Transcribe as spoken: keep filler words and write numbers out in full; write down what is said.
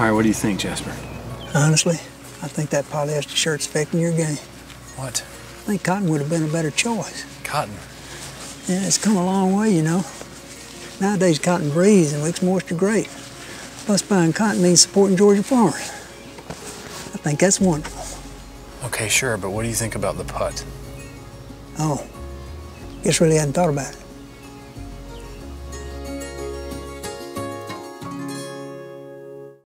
All right, what do you think, Jasper? Honestly, I think that polyester shirt's affecting your game. What? I think cotton would have been a better choice. Cotton? Yeah, it's come a long way, you know. Nowadays, cotton breathes and makes moisture great. Plus, buying cotton means supporting Georgia farmers. I think that's wonderful. Okay, sure, but what do you think about the putt? Oh, guess really hadn't thought about it.